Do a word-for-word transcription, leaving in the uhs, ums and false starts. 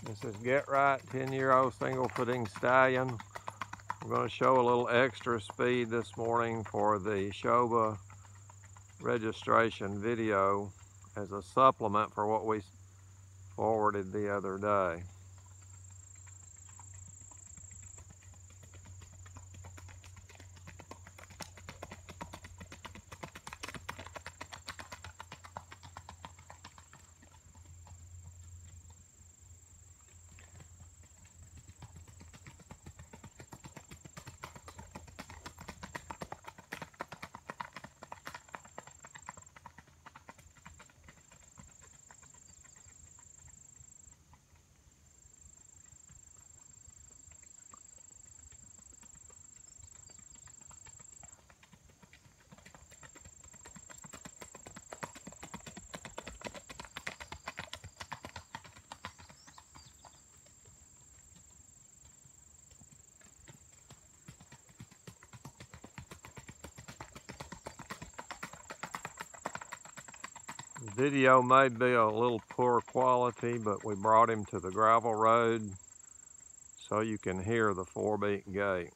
This is Get Right, ten year old single footing stallion. We're going to show a little extra speed this morning for the Shoba registration video as a supplement for what we forwarded the other day. The video may be a little poor quality, but we brought him to the gravel road so you can hear the four beat gate.